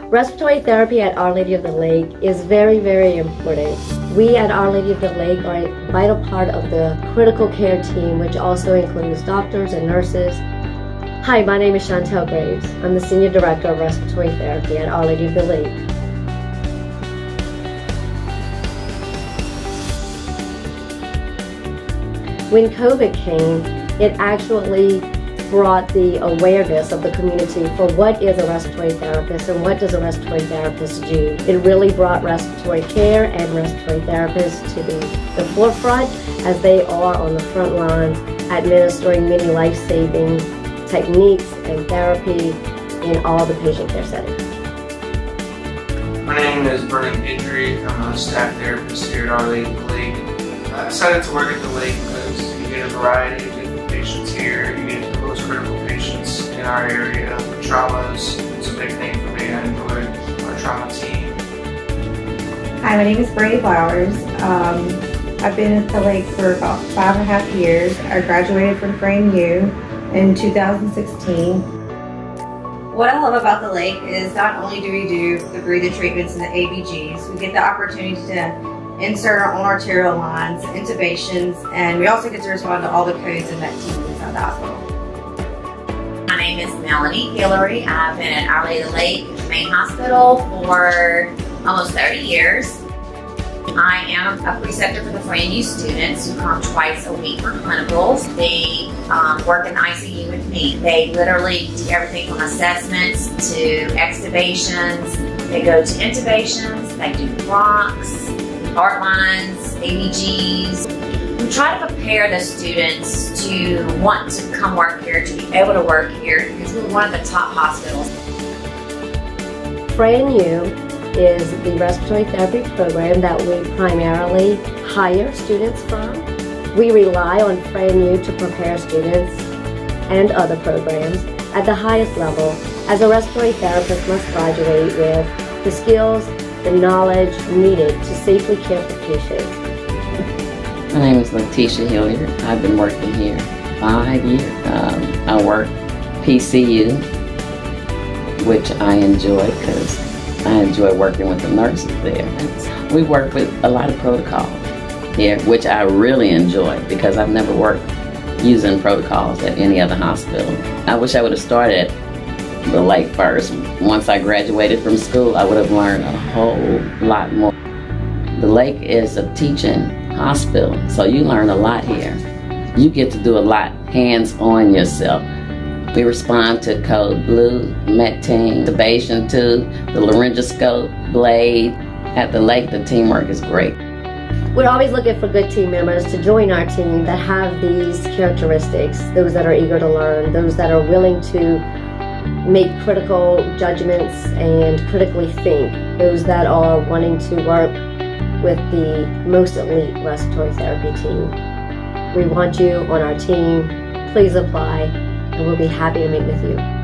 Respiratory therapy at Our Lady of the Lake is very, very important. We at Our Lady of the Lake are a vital part of the critical care team, which also includes doctors and nurses. Hi, my name is Chantel Graves. I'm the Senior Director of Respiratory Therapy at Our Lady of the Lake. When COVID came, it actually brought the awareness of the community for what is a respiratory therapist and what does a respiratory therapist do. It really brought respiratory care and respiratory therapists to the forefront, as they are on the front lines administering many life-saving techniques and therapy in all the patient care settings. My name is Brennan Guidry. I'm a staff therapist here at Our Lady of the Lake. I decided to work at the lake because you get a variety of different patients here. You get the most critical patients in our area. Traumas is a big thing for me. I enjoy our trauma team. Hi, my name is Brady Flowers. I've been at the lake for about 5.5 years. I graduated from FrameU in 2016. What I love about the lake is not only do we do the breathing treatments and the ABGs, we get the opportunity to insert our own arterial lines, intubations, and we also get to respond to all the codes in that team inside the hospital. My name is Melanie Hillary. I've been at Our Lady of the Lake Main Hospital for almost 30 years. I am a preceptor for the FrameU students who come twice a week for clinicals. They work in the ICU with me. They literally do everything from assessments to extubations. They go to intubations, they do bronchs, heart lines, ABGs. We try to prepare the students to want to come work here, to be able to work here, because we're one of the top hospitals. FrameU is the respiratory therapy program that we primarily hire students from. We rely on FrameU to prepare students and other programs at the highest level, as a respiratory therapist must graduate with the skills, the knowledge needed to safely care for patients. My name is Letitia Hilliard. I've been working here 5 years. I work PCU, which I enjoy because I enjoy working with the nurses there. We work with a lot of protocols here, which I really enjoy because I've never worked using protocols at any other hospital. I wish I would have started at the lake first. Once I graduated from school, I would have learned a whole lot more. The lake is a teaching hospital, so you learn a lot here. You get to do a lot hands-on yourself. We respond to code blue, MET-team, intubation tube, the laryngoscope, blade. At the lake, the teamwork is great. We're always looking for good team members to join our team that have these characteristics, those that are eager to learn, those that are willing to make critical judgments and critically think, those that are wanting to work with the most elite respiratory therapy team. We want you on our team. Please apply, and we'll be happy to meet with you.